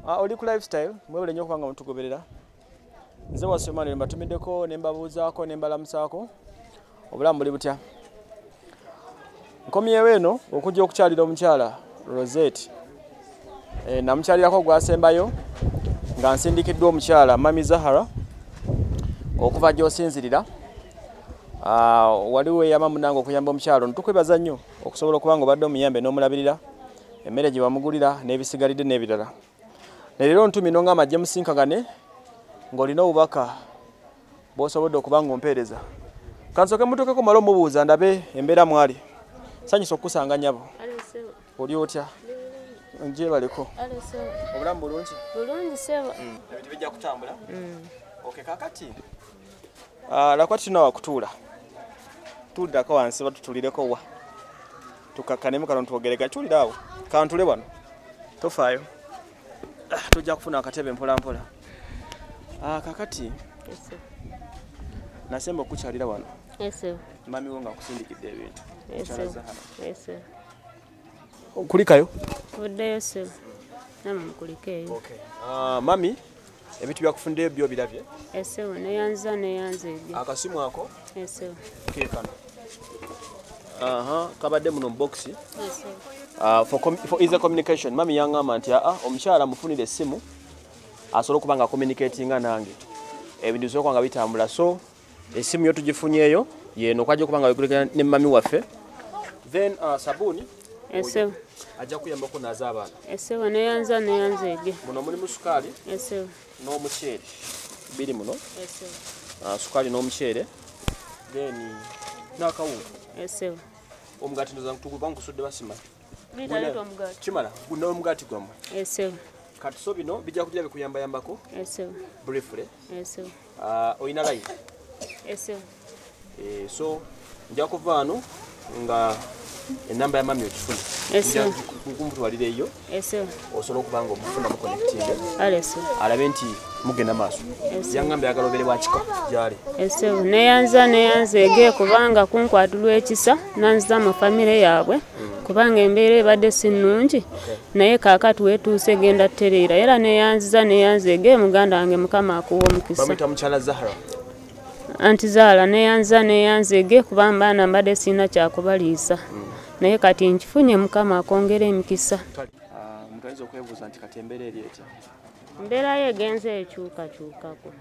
oli ku lifestyle mwebule nnyo kubanga mutugoberera. Nze Wasomani mbatumiddeko ne mbabuuzaako ne mbalamusaako obulamu buli butya. Nkomyewo eno okujja okukyalira omukyala Rosette. Namukyalirako gwasembayo nga nsindikiddwa omukyala Mami Zahara okuva gy'osinzirira. Waliwo eyama munange okuyamba omukyalo ntukwebaza nnyo okusobola okuba nga obadde omuyambe n'omulabirira emmere gye wamugulira n'ebisigalidde n'ebirala. Ne leero ntumino nga amagye musinkagane ng'olina obubaka bw'osobodde okuba nga ompeereza. Kansooke mutuuke ku malo mubuuza ndabe embeera mwali. Sanyusa okukusanga nnyabo. Oli otya? Njebaleko. Obulamu bulungi? Bulungi sebo. Ebintu bijja kutambula? Okay, kakati. Lakwati tunawa kutuula. Tuddako wansi batutulireko wa. Tukakkanemu kano twogereka tulira awo. Kantule wano. Tofaayo. Tujja kufuna akatebe mpola mpola. Kakati. Nasemba okukyalira wano. Mami wo nga akusindikidde ebintu. Kulikayo? Buddeyo sebo. Namukulikeyo. Okay. Mami, ebintu byakufundeyo byo birabye? Esewo neyanza neyanzeege. Akasimu ako? Esewo. Kekano. Kabadde muno boxi. For easy communication, mami yangamba nti omukyala mufunire essimu asobola okuba nga communicatinga nange. Ebintu bisobola nga bitambula, so essimu yo tugifunyeeyo yeno kwajja okuba nga wekulekera ne mami waffe. Then sabuni esewo ajja kuyambako naza abaana. Esewo neyanza neyanzeege. Muno mulimu sukaali esewo n'omuceere biri muno. Esewo sukaali n'omuceere, then n'akawunga. Esewo Omugati ndoza nkutukuba nkusudde basima. Bitaleeta omugati. Kimala, guno omugati gwammwe. Esewo Kati so bino bijja kujja bikuyamba yambako. Esewo Briefly. Esewo Oyina line. Esewo So nja kuvaano nga enamba ya mami okifuna. Esewo Kumutwalira eyo. Esewo Osobola okuba nga omufuna mu connecting. Alesewo Alabe nti mugenda maaso. Yangamba yagala obere bwa kika gyali. Esewo neyanza neyanzeege kubanga kunkwatulwa ekisa nanziza mu famire yaabwe kubanga embeera ebadde si nnungi naye kaakati weetuuse genda ttereera era neyanziza neyanzeege muganda wange Mukama akuwa omukisa. Bamuyita mukyala Zahara. Anti Zahara neyanza neyanzeege kubanga baana mbadde sirina kyakubaliisa naye kati nkifunye Mukama akwongera emikisa. Omuntu ayinza okwebuuza nti kati embeera eri etya? Embeera ye egenze ekyukakyukako.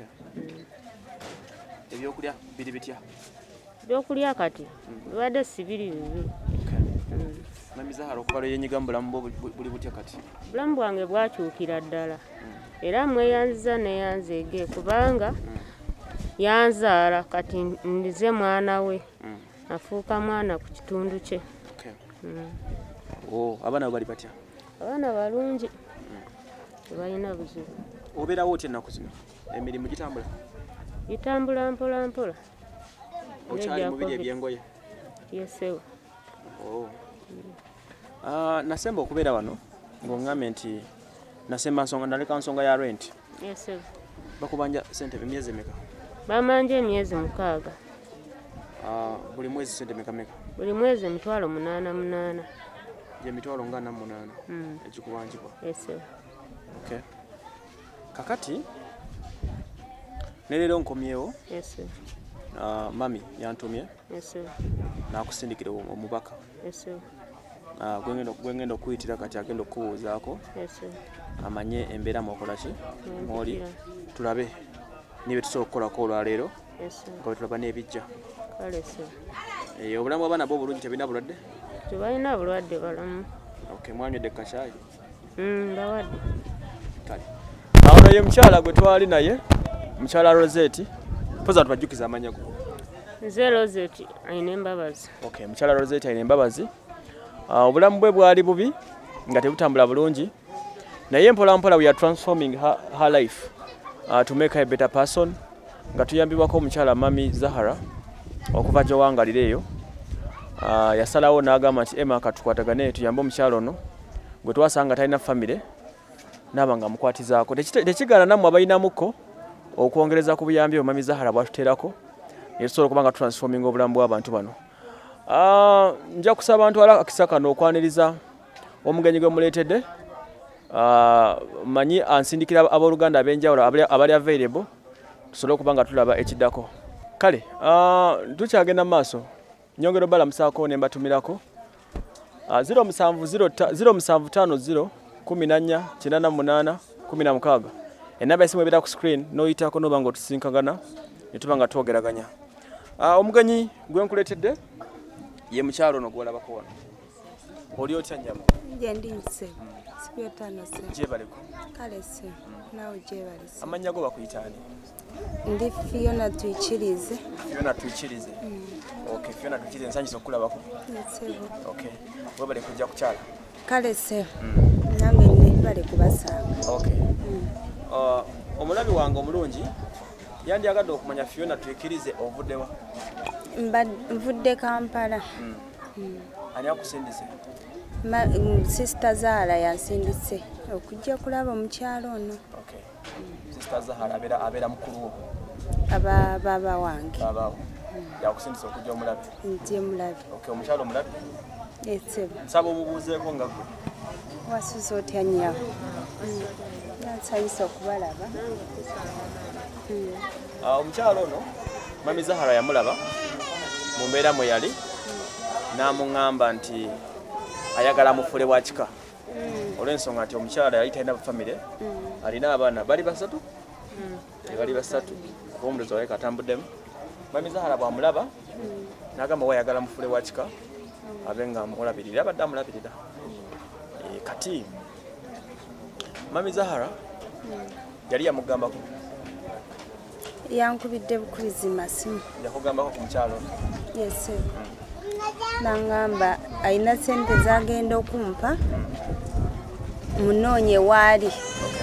Ebyokulya biri bitya? Ebyokulya kati bibadde si biri bibi. Mami Zahara okuva lwe yenyiga mu bulamu buli butya kati? Obulamu bwange bwakyukira ddala era mweyanziza neyanzeege kubanga yanzaala kati ndize mwana we afuuka mwana ku kitundu kye. Abaana bali batya? Abaana balungi tebalina buzibu. Obeerawo otya ennaku zino? Emirimu gitambula? Gitambula mpola mpola. Okyali mu biri ebyengoye? Yesewo. Nasemba okubeera wano ng'oŋŋambe nti nasemba naleka nsonga ya rent. Yesewo. Bakubanja ssente emyezi emeka? Bamanja emyezi 6. Buli mwezi ssente meka? Buli mwezi 8,800. Gye mitwalo nga 48 ekikubanjibwa. Yesewo. Okay. Kakati ne leero nkomyewo. Yesewo. Mami yantumye. Yesewo. N'akusindikira omubaka. Yesewo. Gwengenda okuyitira kati agenda okubuuzaako. Yesewo. Amanye embeera mwokola ki mwoli tulabe nibe tusobola okukolako olwaleero nga bwe tulaba n'ebijja. Obulamu bw'abaana bwo bulungi tebirina bulwadde? Tebalina bulwadde balamu. Mwanywedde kacaayi? Ndawadde. Kale awo ye mukyala gwe twali naye mukyala Rosette poza tubajjukiza amanya go. Nze Rosette ayina embabazi. Mukyala Rosette ayina embabazi. Obulamu bwe bwali bubi nga tebutambula bulungi naye mpola mpola we are transforming her life to make her a better person nga tuyambibwako omukyala Mami Zahara okuva gy'owangalira eyo. Yasalawo n'agamba nti Emma katukwatagane tuyambe omukyala ono gwe twasanga talina famire n'aba nga mukwatizaako. Tekigaana nammwe abayinamuko okwongereza ku buyambi Mami Zahara bwatuteerako ne tusobola okuba nga transforming obulamu bw'abantu bano. Nja kusaba abantu ala akisa kano okwaniriza omugenyi gwe muleetedde manyi ansindikira abooluganda ab'enjawulo abali available tusobole okuba nga tulaba ekiddako. Kale tukyagenda mu maaso nyongera balamusaako ne mbatumirako 0750 14 98 16 enamba esimu ebeera ku screen n'oyitako n'oba nga otusinkagana ne tuba nga twogeraganya. Omugenyi gwe nkuleetedde ye mukyalo ono gw'olabako wano. Oli otya nnyama? Nje ndi Nsebo. Sibyotano se. Gyebaleko. Kale se. Nawe gyebalese. Amannya go bakuyita ani? Ndi Fiona Tuyikirize. Fiona Tuyikirize. Okay, Fiona Tuyikirize nsanyiza okulabako. Nsebo. Okay. Webale kujja kukyala. Kale se. Nange nebale kubasanga. Okay. Omulabi wange omulungi yandyagadde okumanya Fiona Tuyikirize ovuddewa? Nvudde Kampala. Ani akusindise? Sister Zahara yansindise okujja kulaba omukyalo ono. Okay. Sister Zahara abeera mukulu wo? Baba wange. Babaawo. Yakusindise okujja omulabi? Nje mulabi. Okay, omukyalo omulabi? Nsebo. Nsaba omubuuzeeko nga gwe. Wasuze otya nnyawo? Nansanyusa okubalaba. Omukyalo ono Mami Zahara yamulaba mu mbeera mwe yali n'amuŋŋamba nti ayagala mufule wa kika olw'ensonga nti omukyala yali talina famire alina abaana bali basatu omulozi waleka atambuddemu. Mami Zahara bw'amulaba n'agamba wayagala mufule wa kika abe nga mulabirira abadde amulabirira. Kati Mami Zahara yali yamugambako? Yankubidde bukubizi masimu. Yakugambako ku mukyalo? Yes. Nangamba ayina sente zagenda okumpa munoonye waali.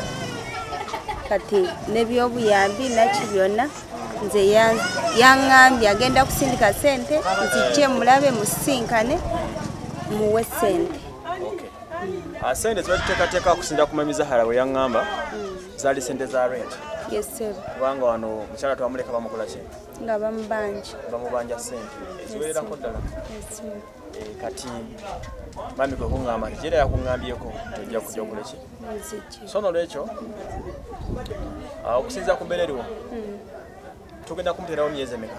Kati nebyobuyambi naki byonna nze yaŋŋambye agenda kusindika sente nzijje mulabe musinkane muwe sente. Sente zebatuteekateeka okusinzira ku Mami Zahara bwe yaŋŋamba zaali sente za rent? Yes. Kubanga wano mukyala twamuleka bamukola ki? Nga bamubanja. Bamubanja sente eziwererako ddala? Yes. Kati mami gwe kuŋŋamba nti era yakuŋŋambyeko tojja kujja okole ki? So n'olwekyo okusinziira ku mbeera eriwo tugenda kumuteerawo myezi emeka?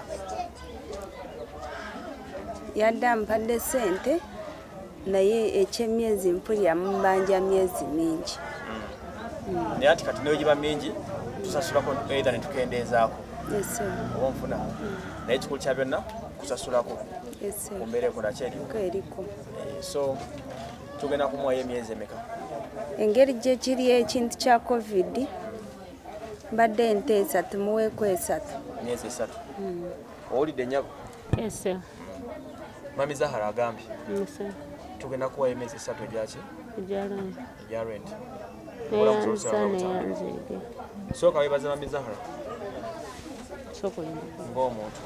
Yadde ampadde sente naye ekyemyezi mpulira mubanja myezi mingi. Naye ati kati nayo giba mingi tusasulako either netukendeezaako oba nfuna naye ekikulu kya byonna kusasulako ku mbeera ekola ki eriko. So tugenda kumuwayo emyezi emeka? Engeri gye kiri ekintu kya COVID mbadde ente 3 muweeko 3. Myezi 3. Owulidde nnyabo? Yes. Mami Zahara agambye Yes. tugenda kuwayo emyezi 3 egyaki? Egya rent. Sooka weebaze Mami Zahara ng'omuntu.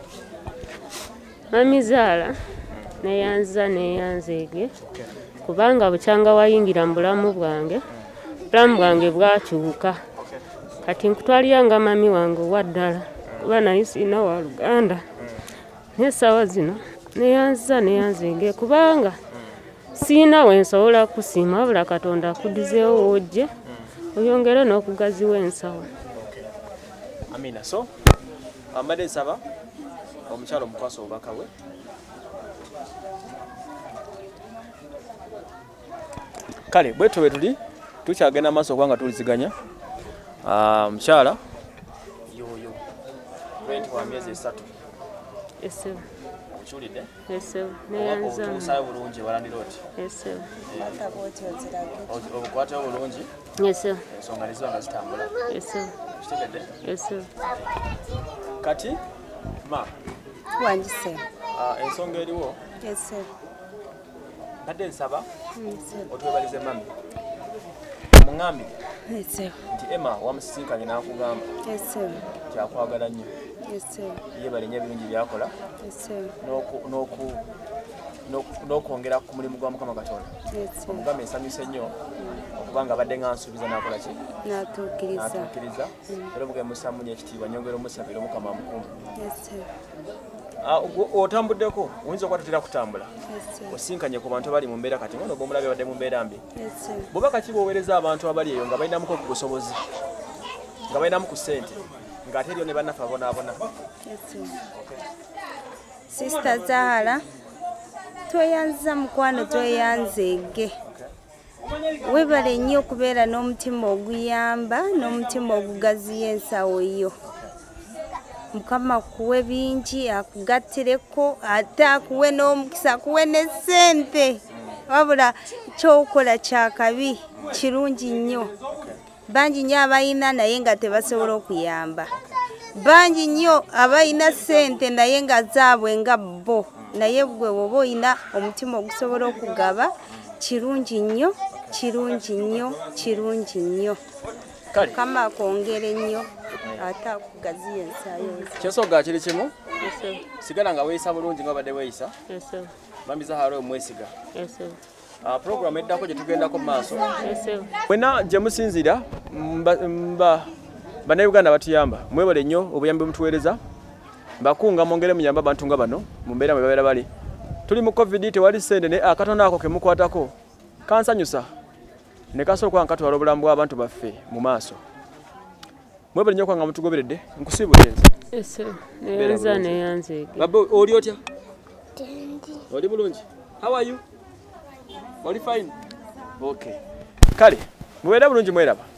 Mami Zahara neyanziza neyanzeege kubanga bukyanga wayingira mu bulamu bwange bwakyuka. Kati nkutwalira nga mami wange waddala kuba naye siina wa Luganda. N'essaawa zino neyanziza neyanzeege kubanga siina wensobola kusiima wabula Katonda akudizeewo wojje oyongere n'okugaziwa ensawo. Amina. So mbadde nsaba omukyalo omukwasa obubaka bwe. Kale bwetyo bwe tuli tukyagenda maaso kubanga tuliziganya. Mukyala yoyo rent wa myezi 3. Yes. Okiwulidde? Yes. Neyanziza otuusayo bulungi walandira oti? Yes. Obukwatayo bulungi? Yes. Ensonga ne ziba nga zitambula? Yes. Kitegedde? Yes. Kati ma Wanjise. Ensonga eriwo? Yes. Badde nsaba otwebalize mami muŋŋambire nti Emma wamusisinkanye n'akugamba kyakwagala nnyo yeebale nnyo ebirungi byakola n'okwongera ku mulimu gwa Mukama Katonda. Omugamba ensanyuse nnyo okubanga abadde nga nsuubiza n'akola ki? N'atuukiriza. Era obuge musamunya ekitiibwa nyongera omusabira Omukama amukuuma. Otambuddeko oyinza okukwatira kutambula osinkanye ku bantu abali mu mbeera kati ngono bomulabe badde mu mbeera mbi bubaka ki bwoweereza abantu abali eyo nga balinamuko ku busobozi nga balinamu ku ssente ng'ate eryo ne bannaffe abonaabona Sister Zahara tweyanza mukwano tweyanzeege webale nnyo okubeera n'omutima oguyamba n'omutima ogugaziya ensawo yo Mukama kuwe bingi akugattireko ate akuwe n'omukisa akuwe ne ssente wabula ky'okola kyakabi kirungi nnyo bangi nnyo abayina naye nga tebasobola okuyamba bangi nnyo abayina ssente naye nga zaabwe nga bo naye gwe woba oyina omutima ogusobola okugaba kirungi nnyo kirungi nnyo kirungi nnyo Mukama akwongere nnyo ate akugaziya ensayo kyensooga kiri kimu sigala nga weeyisa bulungi nga badde weeyisa Mami Zahara omwesiga program eddako gye tugendako mu maaso mwena gye musinzira bannayuganda batuyamba mwebale nnyo obuyambi mutuweereza mbakunga mwongere muyamba abantu nga bano mu mbeera mwe babeera bali tuli mu covid tewali ssente ne akatono ako kemukwatako kansanyusa ne kasobola nkatwala obulamu bw'abantu baffe mu maaso mwebale nnyo kwanga mutugoberedde nkusiibule neyanze oli otya oli bulungi how are you oli fine okay kale mubeera bulungi mweraba